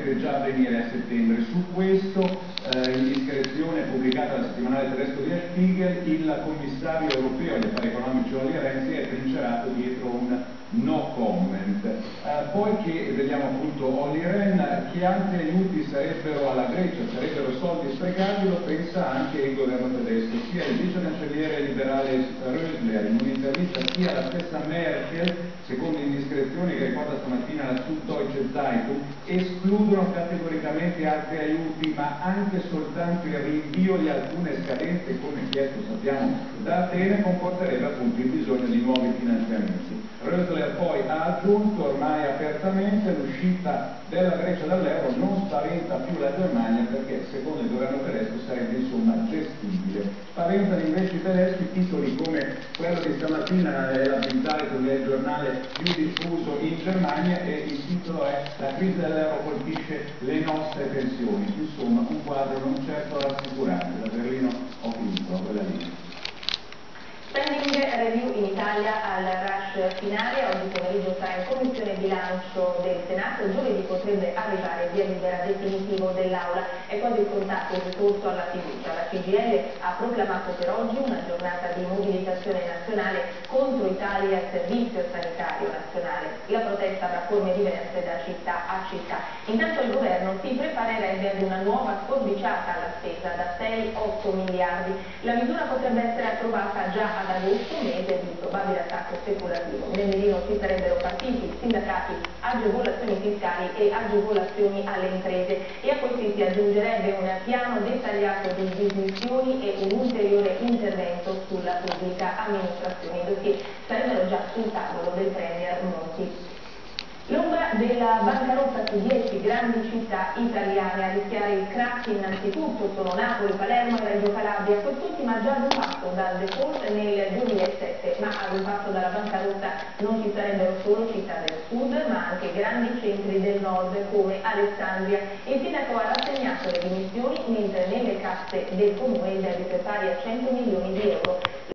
dovrebbe già avvenire a settembre. Su questo, indiscrezione pubblicata dal settimanale tedesco di Spiegel, il commissario europeo agli affari economici Olli Rehn si è trincerato dietro un no comment. Poi che vediamo appunto Olli Rehn, che altri aiuti sarebbero alla Grecia, sarebbero soldi sprecati, lo pensa anche il governo tedesco. Sia il vice cancelliere liberale Rösler in un'intervista sia la stessa Merkel, secondo indiscrezioni che ricorda stamattina la Süddeutsche Zeitung, escludono categoricamente altri aiuti, ma anche soltanto il rinvio di alcune scadenze, come chiesto sappiamo da Atene, comporterebbe appunto il bisogno di nuovi finanziamenti. Rösler poi ha aggiunto ormai apertamente l'uscita della Grecia dall'euro non spaventa più la Germania perché secondo il governo tedesco sarebbe insomma gestibile. Spaventano invece i tedeschi titoli come quello di stamattina, la Bild-Zeitung, il giornale più diffuso in Germania, e il titolo è "La crisi dell'euro colpisce le nostre pensioni". Insomma un quadro non certo rassicurante. Da Berlino ho finito, quella lì. Spending review in Italia al rush finale, oggi pomeriggio sarà in commissione bilancio del Senato, giovedì potrebbe arrivare via libera definitivo dell'Aula. È quasi scontato il ricorso alla fiducia. La CGIL ha proclamato per oggi una giornata di mobilitazione nazionale contro i tagli al servizio sanitario nazionale. La protesta avrà forme diverse da città a città. Intanto il governo si preparerebbe ad una nuova sforbiciata alla spesa da 6-8 miliardi. La misura potrebbe essere approvata già ad agosto, mese di probabile attacco speculativo. Nel mirino ci sarebbero partiti, sindacati, agevolazioni fiscali e agevolazioni alle imprese, e a questi si aggiungerebbe un piano dettagliato di dismissioni e un ulteriore intervento sulla pubblica amministrazione. I dossier sarebbero già sul tavolo del Premier Monti. L'ombra della bancarotta su 10 grandi città italiane. A rischiare il crack innanzitutto sono Napoli, Palermo e Reggio Calabria. Quest'ultima ha già rifatto dal default nel 2007, ma a rifatto dalla bancarotta non ci sarebbero solo città del sud, ma anche grandi centri del nord come Alessandria. Il sindaco ha rassegnato le dimissioni, mentre nelle casse del comune il debito è pari a 100 milioni di euro.